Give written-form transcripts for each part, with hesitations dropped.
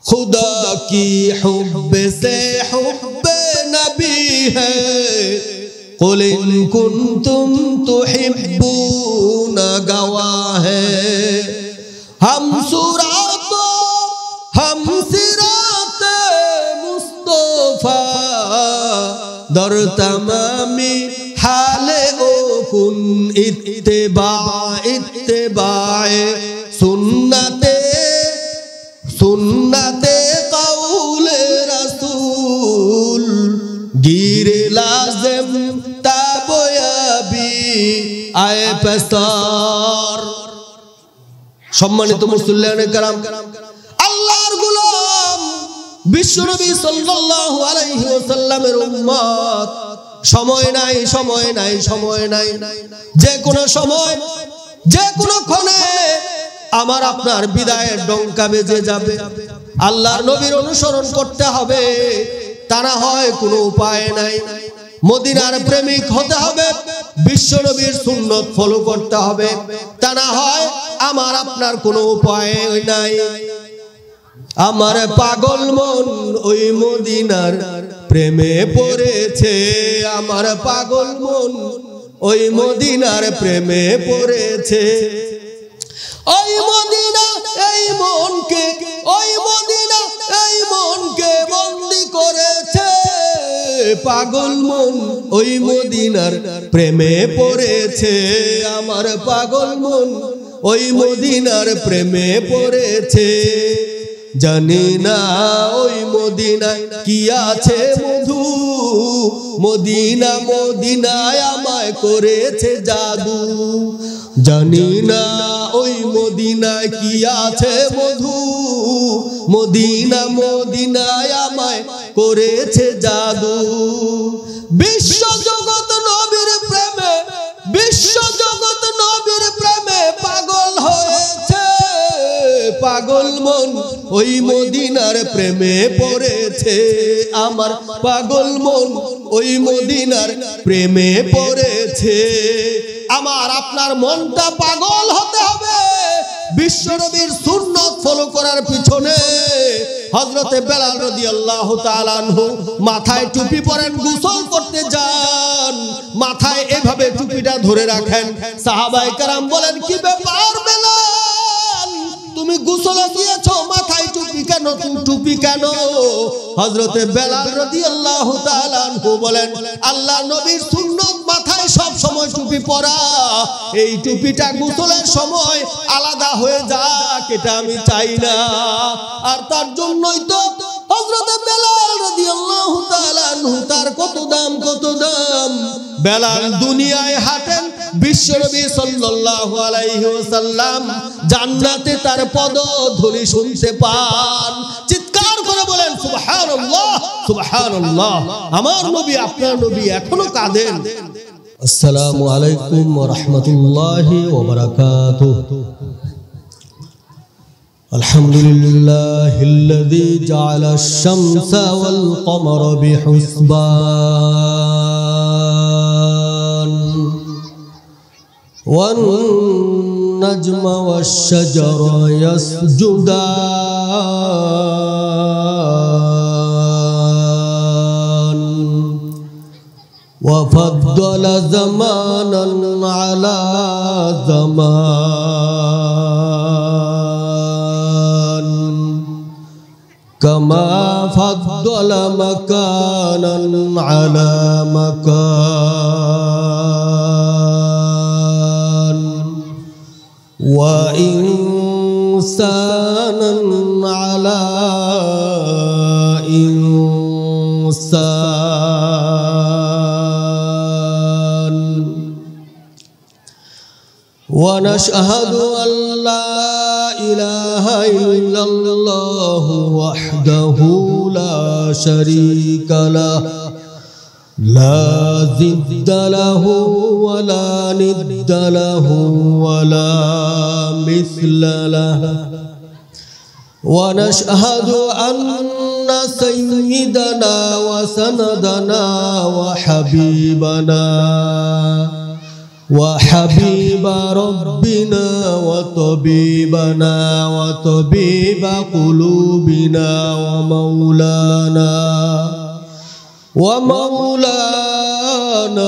खुदा की हुब्ब से हुब्ब नबी है कुल इन कुंतुम तुहिब्बून गवाह है हम सुरातो हम सिराते मुस्तफा दर तमामी हाले ओ कुन इत्तिबाए सुन्नते सुन्नते कौले रसूल गिरे लाज़िम ताबयाबी आए पस्तार सम्मानित मुसल्लियाने कराम अल्लाहर गुलाम विश्व नबी सल्लल्लाहु अलैहि वसल्लमेर उम्मत समय नाई समय नाई समय नाई जे कोनो समय जे कोनो क्षणे আমার আপনার বিদায়ের ডঙ্কা বেজে যাবে আল্লাহর নবীর অনুসরণ করতে হবে তা না হয় কোনো উপায় নাই মদিনার প্রেমিক হতে হবে বিশ্ব নবীর সুন্নাত ফলো করতে হবে তা না হয় আমার আপনার কোনো উপায় নাই আমার পাগল মন ওই মদিনার প্রেমে পড়েছে আমার পাগল মন ওই মদিনার প্রেমে পড়েছে ওই মদিনা এই মনকে ওই মদিনা এই মনকে বন্দী করেছে পাগল মন ওই মদিনার প্রেমে পড়েছে আমার পাগল মন ওই মদিনার প্রেমে পড়েছে জানি না ওই মদিনায় কি আছে মধু মদিনা মদিনায় আমায় করেছে জাদু জানি না ওই মদিনায় কি আছে মধু মদিনা মদিনায় আমায় করেছে জাদু বিশ্ব জগৎ নবীর প্রেমে বিশ্ব জগৎ নবীর প্রেমে পাগল হয়েছে পাগল মন ওই মদিনার প্রেমে পড়েছে আমার পাগল মন ওই মদিনার প্রেমে পড়েছে আমার আপনার মনটা পাগল হতে হবে বিশ্ব নবীর সুন্নাত ফলো করার পিছনে হযরতে বেলাল রাদিয়াল্লাহু তাআলা আনহু মাথায় টুপি পরেন গোসল করতে যান মাথায় এভাবে টুপিটা ধরে রাখেন সাহাবায়ে কেরাম বলেন কি ব্যাপার বেলাল তুমি গোসলে গিয়েছো মাথায় টুপি কেন টুপি কেন হযরতে বেলাল রাদিয়াল্লাহু তাআলা আনহু বলেন আল্লাহ নবীর সুন্নাত মাথায় সব সময় টুপি পরা এই টুপিটা গোসলের সময় আলাদা হয়ে যাক এটা আমি চাই না আর তার জন্যই তো হযরতে বেলাল রাদিয়াল্লাহু তাআলা আনহু তার কত দাম বেলাল দুনিয়ায় হাঁটেন বিশ্বনবী সাল্লাল্লাহু আলাইহি ওয়াসাল্লাম জান্নাতে তার পদধূলি শুনতে পান চিৎকার করে বলেন সুবহানাল্লাহ সুবহানাল্লাহ আমার নবী আপনার নবী এখনো কাঁদেন আসসালামু আলাইকুম ওয়া রাহমাতুল্লাহি ওয়া বারাকাতুহু আলহামদুলিল্লাহিল্লাযী জাআলা আশ-শামসা ওয়াল কমারা বিহুসবান ওয়ান নাজমা ওয়াশ-শাজারা ইয়াসজুদান وفضل زمانا على زمان كما فضل مكانا على مكان وإنسانا على إنسان ونشهد أن لا إله إلا الله وحده لا شريك له لا ضد له ولا ند له ولا مثل له ونشهد أن سيدنا وسندنا وحبيبنا وحبيب ربنا وطبيبنا وطبيب قلوبنا ومولانا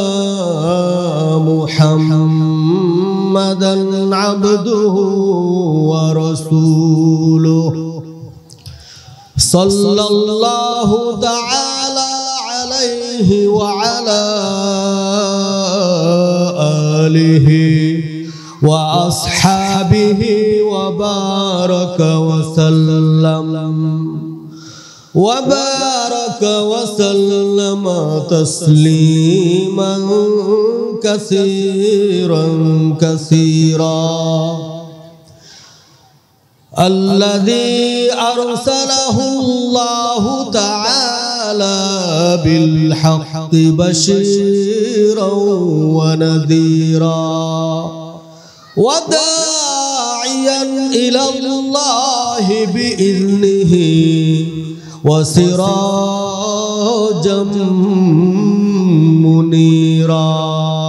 محمدا عبده ورسوله صلى الله تعالى عليه وعلى آله وأصحابه وبارك وسلم تسليما كثيرا الذي أرسله الله تعالى بالحق بشيرا ونذيرا وداعيا إلى الله بإذنه وسراجا منيرا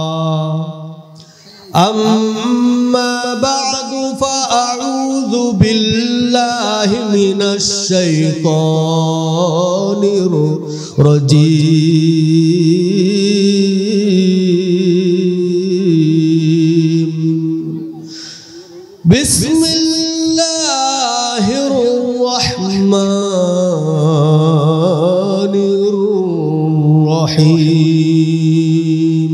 أما بعد فأعوذ بالله من الشيطان الرجيم بسم الله الرحمن الرحيم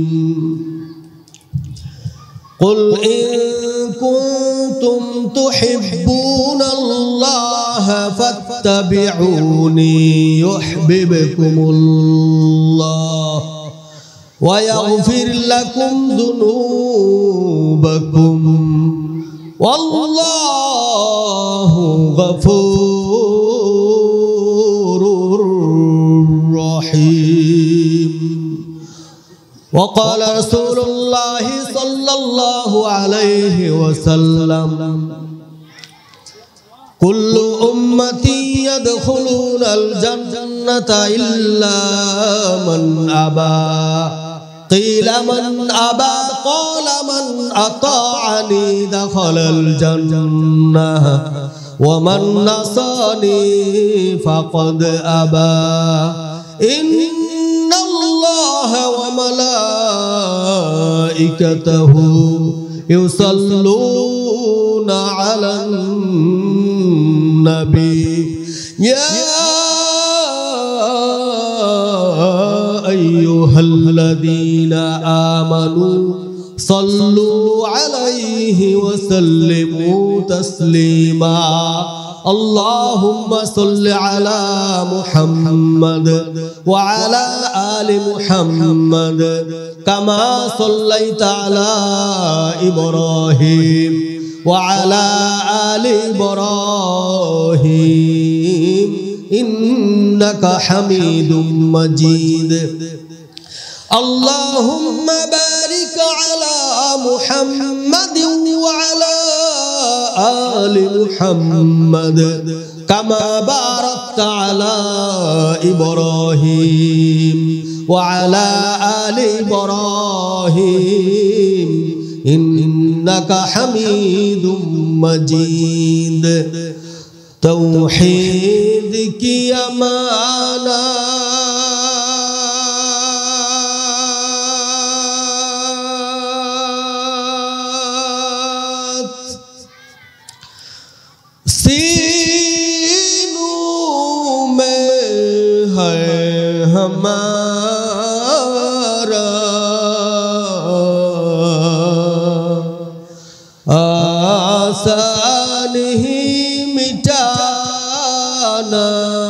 قل إن كنتم تحبون الله فاتبعوني يحببكم الله ويغفر لكم ذنوبكم والله غفور رحيم وقال رسول الله صلى الله عليه وسلم كل أمتي يدخلون الجنة إلا من أبى قيل من أبى قال من أطاعني دخل الجنة ومن عصاني فقد أبى إن الله وملائكته يصلون على النبي يا أيها الذين آمنوا صلوا عليه وسلموا تسليما اللهم صل على محمد وعلى آل محمد كما صليت على إبراهيم وعلى آل إبراهيم إنك حميد مجيد اللهم بارك على محمد وعلى آل محمد كما باركت على إبراهيم وعلى آل إبراهيم إنك حميد مجيد توحيدك يا مانا सीनों में है हमारा आसान ही मिटाना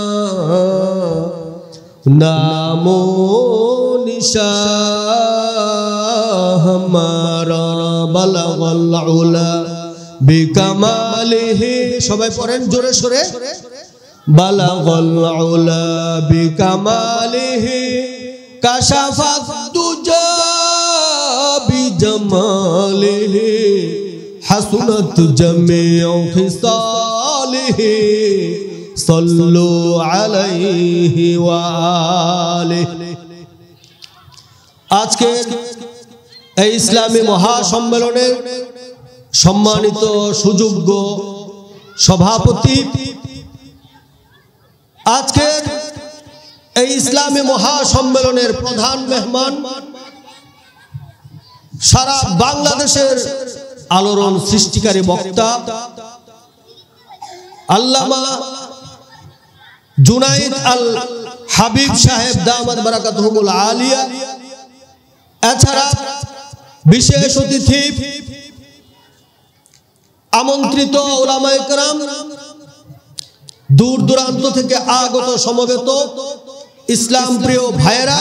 नामो निशा हमारा बलगल उला बिकमालिही সবাই পড়েন জোরে সোরে বালাগল উলা বিকামালিহি কাশাফাত দুজা বিজামালিহি হাসুনাত জামিউ খিসালিহি সাল্লু আলাইহি ওয়া আলিহি। আজকে এই ইসলামী মহাসম্মেলনের সম্মানিত সুযোগ্য সভাপতি, আজকের এই ইসলামী মহাসম্মেলনের প্রধান মেহমান, সারা বাংলাদেশের আলোড়ন সৃষ্টিকারী বক্তা আল্লামা জুনাইদ আল হাবিব সাহেব দামাত বারাকাতুহুল আলিয়া, এছাড়া বিশেষ অতিথি আমন্ত্রিত উলামায়ে কেরাম, দূর দূরান্ত থেকে আগত সমবেত ইসলাম প্রিয় ভাইয়েরা,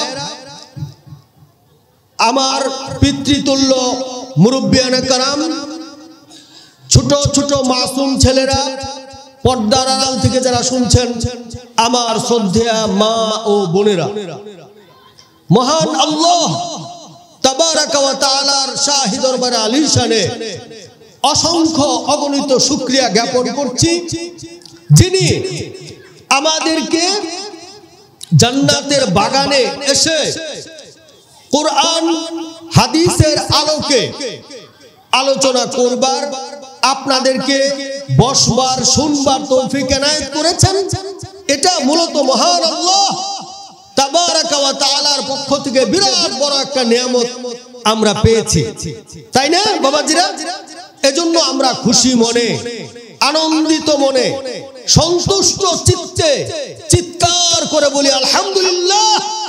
আমার পিতৃতুল্য মুরব্বিয়ানে কেরাম, ছোট ছোট মাসুম ছেলেরা, পর্দার আড়াল থেকে যারা শুনছেন, আমার শ্রদ্ধেয়া মা ও বোনেরা, মহান আল্লাহ তাবারাকা ওয়া তাআলার শাহী দরবারে আলিশানে অসংখ্য অগণিত শুকরিয়া জ্ঞাপন করছি, যিনি আমাদেরকে জান্নাতের বাগানে এসে কুরআন হাদিসের আলোকে আলোচনা করবার, আপনাদেরকে বসবার শুনবার তৌফিক এনায়েত করেছেন। এটা মূলত মহান আল্লাহ তাবারাকা ওয়া তাআলার পক্ষ থেকে বিরাট বড় একটা নিয়ামত আমরা পেয়েছি, তাই না বাবাজিরা? এজন্য আমরা খুশি মনে, আনন্দিত মনে, সন্তুষ্ট চিত্তে চিৎকার করে বলি আলহামদুলিল্লাহ।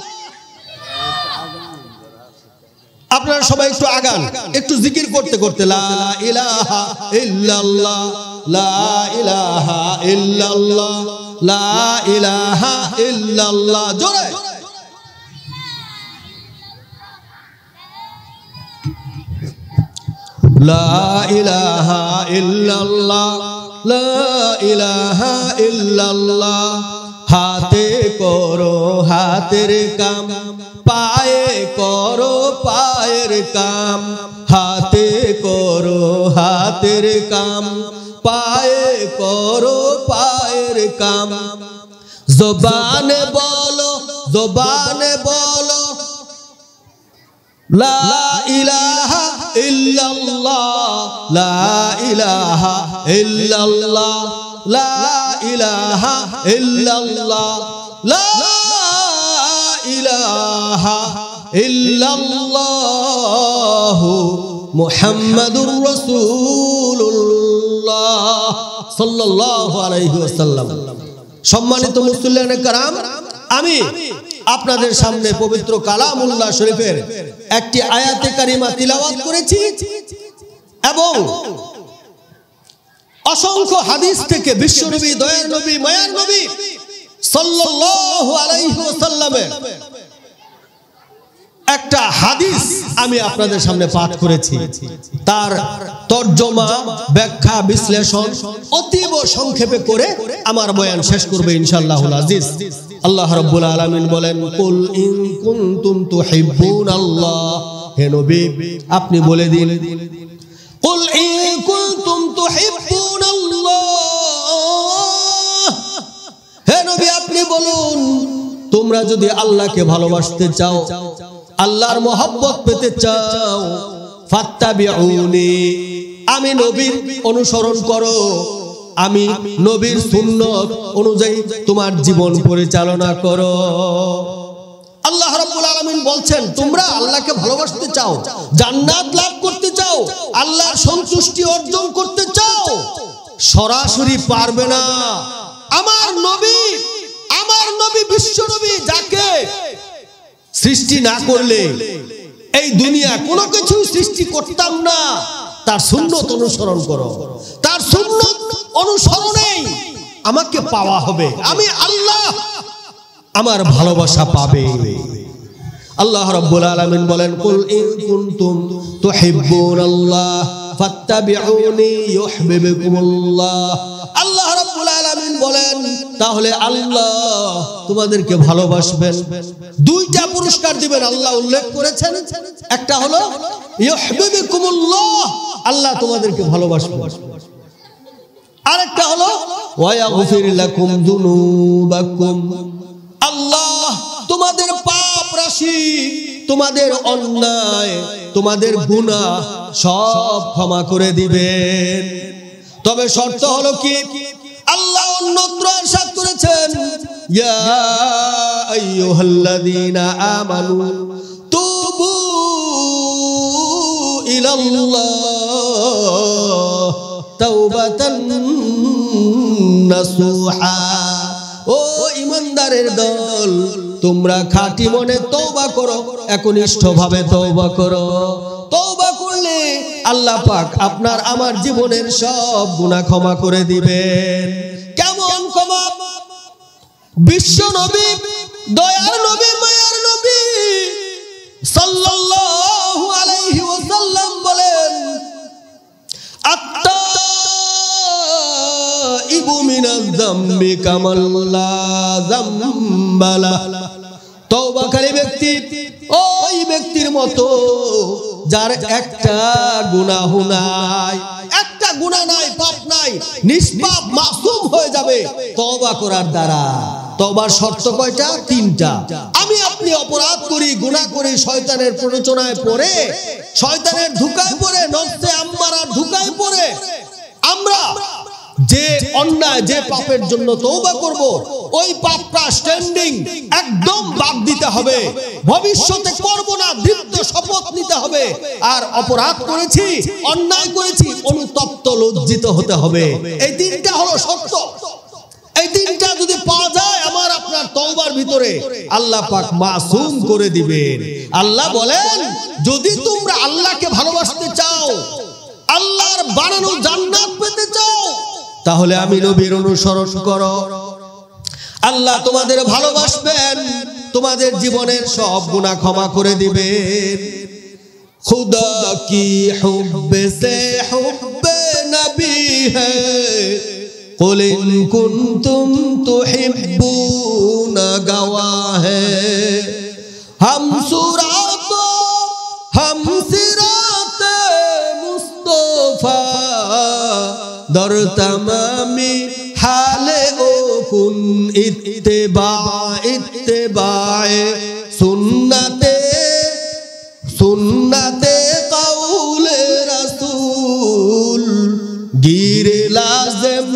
আপনারা সবাই একটু আগান, একটু জিকির করতে করতে লা ইলাহা ইল্লাল্লাহ, লা ইলাহা ইল্লাল্লাহ, লা ইলাহা ইল্লাল্লাহ, জোরে লা ইলাহা ইল্লাল্লাহ, লা ইলাহা ইল্লাল্লাহ। হাতে করো হাতের কাম, পায়ে করো পায়ের কাম, হাতে করো হাতের কাম, পায়ে করো পায়ের কাম। জবানে বলো, জবানে বলো লা ইলাহা ইল্লাল্লাহ, লা ইলাহা ইল্লাল্লাহ, লা ইলাহা ইল্লাল্লাহ, লা ইলাহা ইল্লাল্লাহ মুহাম্মাদুর রাসূলুল্লাহ সাল্লাল্লাহু আলাইহি ওয়াসাল্লাম। সম্মানিত মুসল্লিয়ানে কেরাম, আমি আপনাদের সামনে পবিত্র কালামুল্লাহ শরীফের একটি আয়াতে কারিমা তিলাওয়াত করেছি এবং অসংখ্য হাদিস থেকে বিশ্বনবী, দয়ার নবী, মায়ার নবী সাল্লাল্লাহু আলাইহি ওয়াসাল্লামের একটা হাদিস আমি আপনাদের সামনে পাঠ করেছি। তার তরজমা, ব্যাখ্যা, বিশ্লেষণ অতীব সংক্ষেপে করে আমার বয়ান শেষ করবে ইনশাআল্লাহুল আজিজ। আল্লাহ রাব্বুল আলামিন বলেন, কুল ইন কুনতুম তুহিব্বুনাল্লাহ, হে নবী আপনি বলে দিন, কুল ইন কুনতুম তুহিব্বুনাল্লাহ, হে নবী আপনি বলুন, তোমরা যদি আল্লাহকে ভালোবাসতে চাও, আল্লাহর মহব্বত পেতে চাও, ফাত্তাবিউনি, আমি নবীর অনুসরণ করো, আমি নবীর সুন্নত অনুযায়ী তোমার জীবন পরিচালনা করো। আল্লাহ রাব্বুল আলামিন বলছেন, তোমরা আল্লাহকে ভালোবাসতে চাও, জান্নাত লাভ করতে চাও, আল্লাহর সন্তুষ্টি অর্জন করতে চাও, সরাসরি পারবে না। আমার নবী বিশ্ব নবী, যাকে সৃষ্টি না করলে এই দুনিয়া কোনো কিছু সৃষ্টি করতাম না, তার সুন্নত অনুসরণ করো, তার সুন্নত অনুসরণেই আমাকে পাওয়া হবে, আমি আল্লাহ আমার ভালোবাসা পাবে। আল্লাহ রাব্বুল আলামিন বলেন, কুল ইন কুনতুম তুহিব্বুনাল্লাহ ফাত্তাবিউনি ইউহিব্বুকুমুল্লাহ। আল্লাহ রাব্বুল আলামিন বলেন, তাহলে আল্লাহ তোমাদেরকে ভালোবাসবেন, দুইটা পুরস্কার দিবেন আল্লাহ উল্লেখ করেছেন। একটা হলো ইউহিব্বুকুমুল্লাহ, আল্লাহ তোমাদেরকে ভালোবাসবেন, আরেকটা হলো ওয়া ইয়াগফির লাকুম যুনুবাকুম, আল্লাহ তোমাদের পাপ পাপরাশি, তোমাদের অন্যায়, তোমাদের গুনাহ সব ক্ষমা করে দিবেন। তবে শর্ত হলো কি, আল্লাহ অন্যত্র ইরশাদ করেছেন, ইয়া আইয়ুহাল্লাযীনা আমানু তুবু ইলাল্লাহ তাওবাতান নাসুহা। ও ঈমানদারের দল, তোমরা খাঁটি মনে তওবা করো, একনিষ্ঠভাবে তওবা করো। তওবা করলে আল্লাহ পাক আপনার আমার জীবনের সব গুনাহ ক্ষমা করে দিবেন। কেমন ক্ষমা? বিশ্ব নবী, দয়ার নবী, মায়ার নবী সাল্লাল্লাহু আলাইহি ওয়াসাল্লাম বলেন, আত্তাইবু মিনাজ যামবি কামান লা যামবা লা। তওবাকারী ব্যক্তি ওই ব্যক্তির মতো যার একটা গুনাহ নাই, একটা গুনাহ নাই, পাপ নাই, নিষ্পাপ মাসুম হয়ে যাবে তওবা করার দ্বারা। তওবার শর্ত কয়টা? 3টা। আমি আপনি অপরাধ করি, গুনাহ করি, শয়তানের প্ররোচনায় পড়ে, শয়তানের ধোঁকায় পড়ে, নফসে আম্মারার ধোঁকায় পড়ে আমরা যে অন্যায়, যে পাপের জন্য তওবা করব, ওই পাপটা স্ট্যান্ডিং একদম বাদ দিতে হবে, ভবিষ্যতে করব না, দৃঢ় শপথ নিতে হবে। আর অপরাধ করেছি, অন্যায় করেছি, অনুতপ্ত লজ্জিত হতে হবে। এই 3টা হলো শর্ত। এই 3টা যদি পাওয়া যায় আমার আপনার তওবার ভিতরে, আল্লাহ পাক মাসুম করে দিবেন। আল্লাহ বলেন, যদি তোমরা আল্লাহকে ভালোবাসতে চাও, আল্লাহর বানানো জান্নাত পেতে চাও, তাহলে আমি নবীর অনুসরণ করো। আল্লাহ তোমাদের ভালোবাসবেন, তোমাদের জীবনের সব গুনাহ ক্ষমা করে দিবেন। খুদা কি হুব্বে সে হুব্বে নবী হ্যায়, কুল ইন কুনতুম তুহিব্বুনা গওয়াহ হ্যায়, হাম সুরাতো হাম সিরাতে মুস্তাফা দর তমামি হালে ও কুন ইত্তেবায়ে সুন্নতে সুন্নতে কাউলে রাসূল গিরে লাজম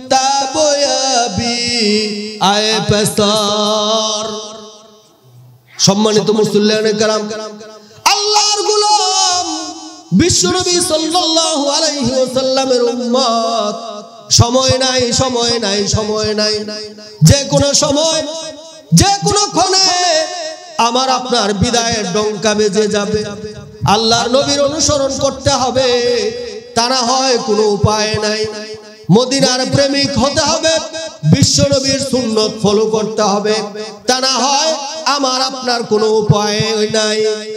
তাবয়াবি আয়ে পেসার। সম্মানিত মুসল্লিয়ানে কেরাম, আল্লাহর গোলাম বিশ্বনবী সাল্লাল্লাহু আলাইহি ওয়াসাল্লামের উম্মত, সময় নাই, সময় নাই, সময় নাই, যে কোনো সময়, যে কোনো ক্ষণে আমার আপনার বিদায়ের ডঙ্কা বেজে যাবে। আল্লাহর নবীর অনুসরণ করতে হবে, তা না হয় কোনো উপায় নাই। মদিনার প্রেমিক হতে হবে, বিশ্ব নবীর সুন্নত ফলো করতে হবে, তা না হয় আমার আপনার কোনো উপায় নাই।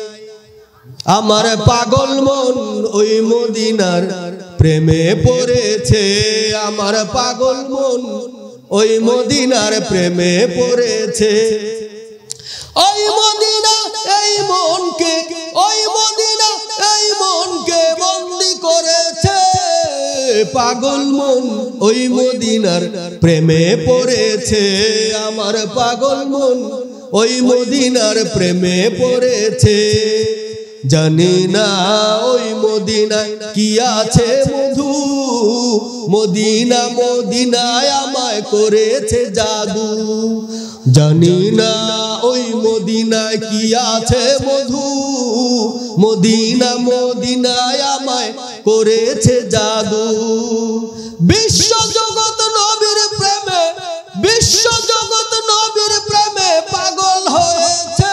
আমার পাগল মন ওই মদিনার প্রেমে পড়েছে, আমার পাগল মন ওই মদিনার প্রেমে পড়েছে। ওই মদিনা এই মনকে, ওই মদিনা এই মনকে বন্দি করেছে, পাগল মন ওই মদিনার প্রেমে পড়েছে, আমার পাগল মন ওই মদিনার প্রেমে পড়েছে। জানি না ওই মদিনায় কি আছে মধু, মদিনা মদিনায় আমায় করেছে জাদু। জানি না ওই মদিনায় কি আছে মধু, মদিনা মদিনায় আমায় করেছে জাদু। বিশ্ব জগৎ নবীর প্রেমে, বিশ্ব জগৎ নবীর প্রেমে পাগল হয়েছে,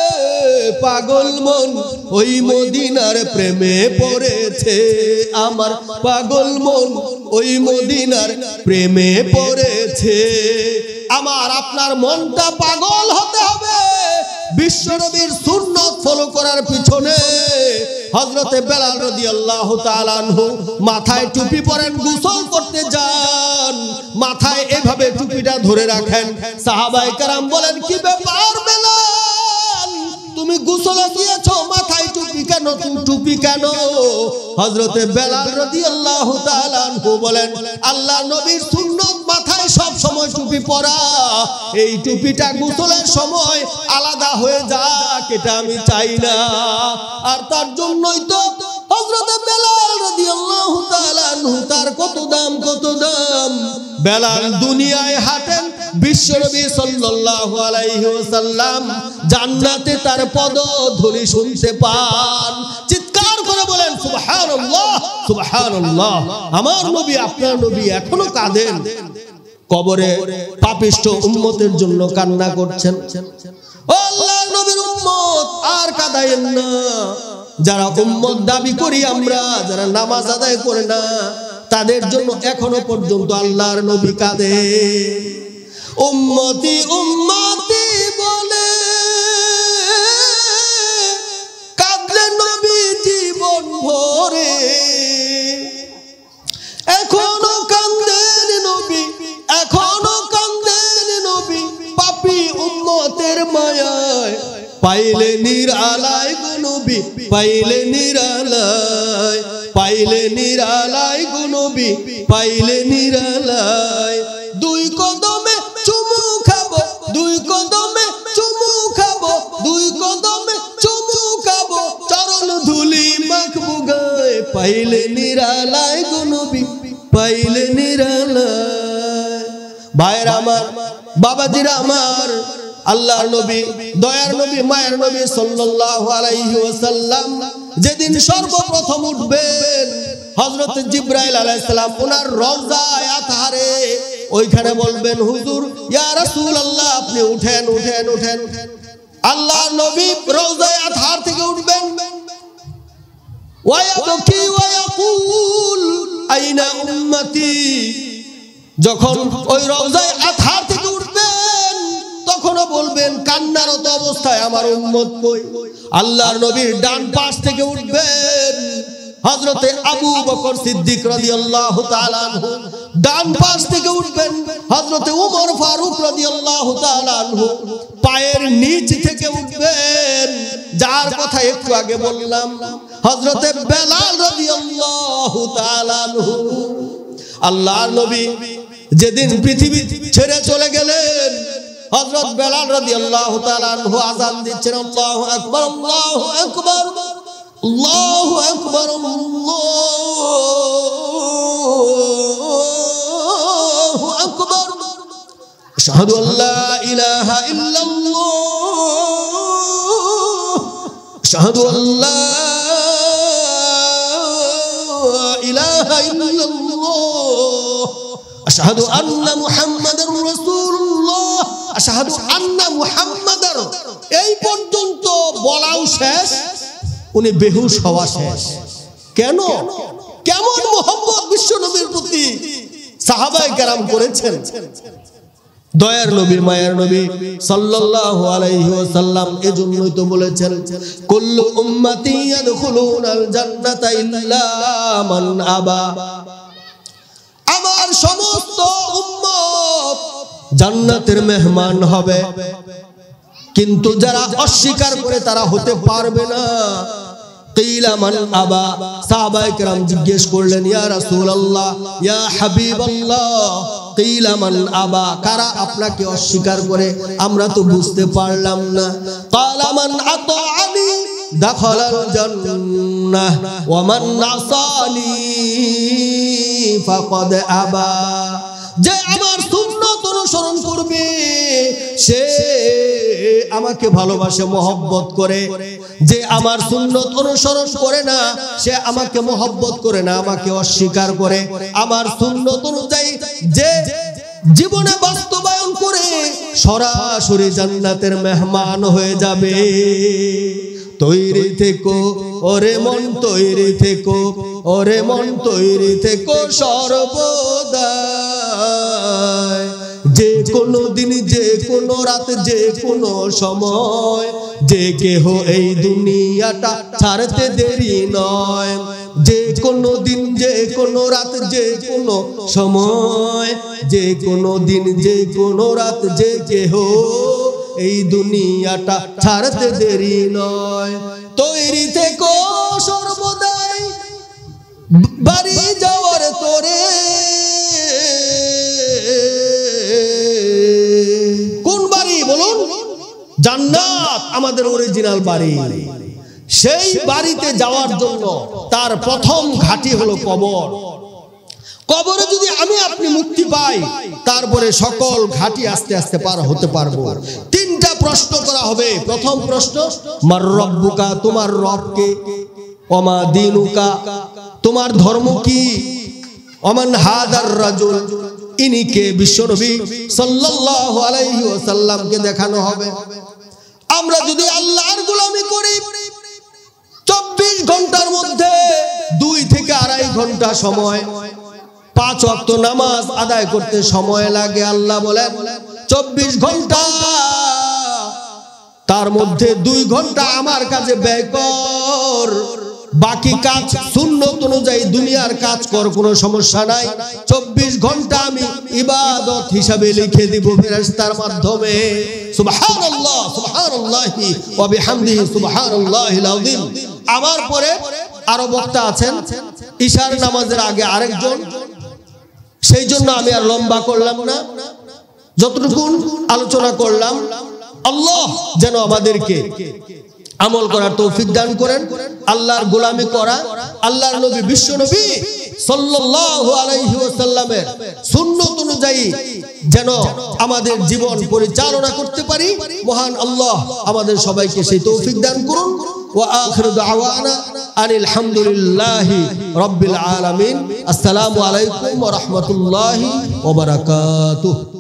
পাগল মন ওই মদিনার প্রেমে পড়েছে, আমার পাগল মন ওই মদিনার প্রেমে পড়েছে। আমার আপনার মনটা পাগল হতে হবে বিশ্বনবীর সুন্নাত ফলো করার পিছনে। হযরতে বেলাল রাদিয়াল্লাহু তাআলা আনহু মাথায় টুপি পরেন, গোসল করতে যান, মাথায় এভাবে টুপিটা ধরে রাখেন। সাহাবায়ে কেরাম বলেন, কি ব্যাপার বেলাল, তুমি গোসলে গিয়েছো, মাথায় টুপি কেন, তুমি টুপি কেন? হযরতে বেলাল রাদিয়াল্লাহু তাআলা আনহু বলেন, আল্লাহ নবীর সুন্নাত মাথায় চাই সব সময় টুপি পরা, এই টুপিটা গোসলের সময় আলাদা হয়ে যাক, এটা আমি চাই না। আর তার জন্যই তো হযরত বেলাল রাদিয়াল্লাহু তাআলা আনহু, তার কত দাম কত দাম। বেলাল দুনিয়ায় হাঁটেন, বিশ্বনবী সাল্লাল্লাহু আলাইহি ওয়াসাল্লাম জান্নাতে তার পদধূলি শুনতে পান। চিৎকার করে বলেন সুবহানাল্লাহ সুবহানাল্লাহ। আমার নবী, আপনার নবী এখনো কাঁদেন, কবরে পাপিষ্ঠ উম্মতের জন্য কান্না করছেন। ও আল্লাহর নবীর উম্মত, আর কাঁদায়েন না। যারা উম্মত দাবি করি আমরা, যারা নামাজ আদায় করে না, তাদের জন্য এখনো পর্যন্ত আল্লাহর নবী কাঁদে। উম্মতি উম্মতি বলে কাঁদলেন নবী জীবন ভরে, এখনো কাঁদেন নবী, এখনো কাঁদেন নবী, পাপী উম্মতের মায়ায় পাইলে নিরালায় গো নবী, পাইলে নিরালায়, পাইলে নিরালায় গো নবী, পাইলে নিরালায়। দুই কদমে চুমু খাবো, দুই কদমে চুমু খাবো, দুই কদমে চুমু খাবো, চরণ ধুলি মাখবো গায়ে, পাইলে নিরালায় গো নবী, পাইলে নিরালায়। ভাইরা আমার, বাবাজিরা আমার, আল্লাহর নবী, দয়ার নবী, মায়ের নবী সাল্লাল্লাহু আলাইহি ওয়াসাল্লাম যেদিন সর্বপ্রথম উঠবেন, হযরত জিবরাইল আলাইহিস সালাম ওনার রওজায়ে আতহারে ওইখানে বলবেন, হুজুর ইয়া রাসূলুল্লাহ আপনি উঠেন উঠেন উঠেন। আল্লাহর নবী রওজায়ে আতহার থেকে উঠবেন, ওয়া ইয়াবকি ওয়া ইয়াকুল আইনা উম্মতি। যখন ওই রওজায়ে আতহার থেকে উঠবেন, তখনও বলবেন কান্নারত অবস্থায়, আমার উম্মত কই। আল্লাহর নবীর ডান পাশ থেকে উঠবেন হযরতে আবু বকর সিদ্দিক রাদিয়াল্লাহু তাআলা আনহু, ডান পাশ থেকে উঠবেন হযরতে ওমর ফারুক রাদিয়াল্লাহু তাআলা আনহু, পায়ের নিচ থেকে উঠবেন যার কথা একটু আগে বললাম, হযরতে বেলাল রাদিয়াল্লাহু তাআলা আনহু। আল্লাহর নবী যেদিন পৃথিবী ছেড়ে চলে গেলেন, হযরত বেলাল রাদিয়াল্লাহু তাআলা আনহু আযান দিচ্ছেন, আল্লাহু আকবার আল্লাহু আকবার আল্লাহু আকবার আল্লাহু আকবার, আশহাদু আল্লা ইলাহা ইল্লাল্লাহ, আশহাদু আল্লা ইলাহা ইল্লাল্লাহ, আশহাদু আন্না মুহাম্মাদার রাসূলুল্লাহ, আশহাদু আন্না মুহাম্মাদার। এই পর্যন্ত বলাও শেষ, উনি বেহুশ হওয়া শেষ। কেন? কেমন মোহাম্মদ বিশ্বনবীর প্রতি সাহাবায়ে কেরাম করেছেন। দয়ার নবী, মায়ের নবী সাল্লাল্লাহু আলাইহি ওয়াসাল্লাম এজন্যই তো বলেছেন, কুল্লু উম্মতি ইয়াদখুলুনাল জান্নাতা ইল্লা মান আবা। আমার সমস্ত উম্মত জান্নাতের মেহমান হবে, কিন্তু যারা অস্বীকার করে তারা হতে পারবে না। কিলা মান আবা, সাহাবায়ে কেরাম জিজ্ঞেস করলেন, ইয়া রাসূলুল্লাহ, ইয়া হাবিবাল্লাহ, কিলা মান আবা, কারা আপনাকে অস্বীকার করে, আমরা তো বুঝতে পারলাম না। ক্বালা মান আতাআনি দাখালাল জান্নাহ ওয়া মান আসানি ফাকাদ আবা। যে আমার সুন্নাত অনুসরণ করবে সে আমাকে ভালোবাসে, মহব্বত করে। যে আমার সুন্নাত অনুসরণ করে না, সে আমাকে মহব্বত করে না, আমাকে অস্বীকার করে। আমার সুন্নাত অনুযায়ী যে জীবনে বাস্তবায়ন করে সরাসরি জান্নাতের মেহমান হয়ে যাবে। তৈরি থেকো ওরে মন, তৈরি থেকো ওরে মন, তৈরি থেকো সর্বদা। যে কোনো দিন, যে কোনো রাত, যে কোনো সময়, যে কেহ এই দুনিয়াটা ছাড়তে দেরি নয়। যে কোনো দিন, যে কোনো রাত, যে কোনো সময়, যে কোনো দিন, যে কোনো রাত, যে কেহ এই দুনিয়াটা ছাড়তে দেরি নয়। তৈরি থেকো সর্বদাই বাড়ি যাওয়ার তোরে, জান্নাত আমাদের অরিজিনাল বাড়ি। সেই বাড়িতে যাওয়ার জন্য তার প্রথম ঘাঁটি হলো কবর। কবরে যদি আমি আপনি মুক্তি পাই, তারপরে সকল ঘাঁটি আস্তে আস্তে পার হতে পারবো। তিনটা প্রশ্ন করা হবে। প্রথম প্রশ্ন, মার রব্বুকা, তোমার রব কে? ওমা দীনুকা, তোমার ধর্ম কি? ওমান হাদার রাজুল, ইনি কে? বিশ্বনবী সাল্লাল্লাহু আলাইহি ওয়াসাল্লামকে দেখানো হবে। আমরা যদি আল্লাহর গোলামি করি, 24 ঘন্টার মধ্যে 2 থেকে 2.5 ঘন্টা সময়, 5 ওয়াক্ত নামাজ আদায় করতে সময় লাগে। আল্লাহ বলেন 24 ঘন্টা, তার মধ্যে 2 ঘন্টা আমার কাছে ব্যয় কর, বাকি কাজ সুন্নত অনুযায়ী দুনিয়ার কাজ কর, কোনো সমস্যা নাই। 24 ঘন্টা আমি ইবাদত হিসাবে লিখে দিব ফেরেশতার মাধ্যমে। সুবহানাল্লাহ, সুবহানাল্লাহি ওয়া বিহামদিহি, সুবহানাল্লাহিল আযীম। আমার পরে আরো বক্তা আছেন, ইশার নামাজের আগে আরেকজন। সেই জন্য আমি আর লম্বা করলাম না, যতটুকু আলোচনা করলাম। আল্লাহ যেন আমাদেরকে আমল করার তৌফিক দান করেন, আল্লাহর গোলামি করা, আল্লাহর নবী বিশ্ব নবী সাল্লাল্লাহু আলাইহি ওয়াসাল্লামের সুন্নাত অনুযায়ী যেন আমাদের জীবন পরিচালনা করতে পারি। মহান আল্লাহ আমাদের সবাইকে সেই তৌফিক দান করুন। ওয়া আখিরু দাওয়ানা আনিল হামদুলিল্লাহি রাব্বিল আলামিন। আসসালামু আলাইকুম ওয়া রাহমাতুল্লাহি ওয়া বারাকাতুহু।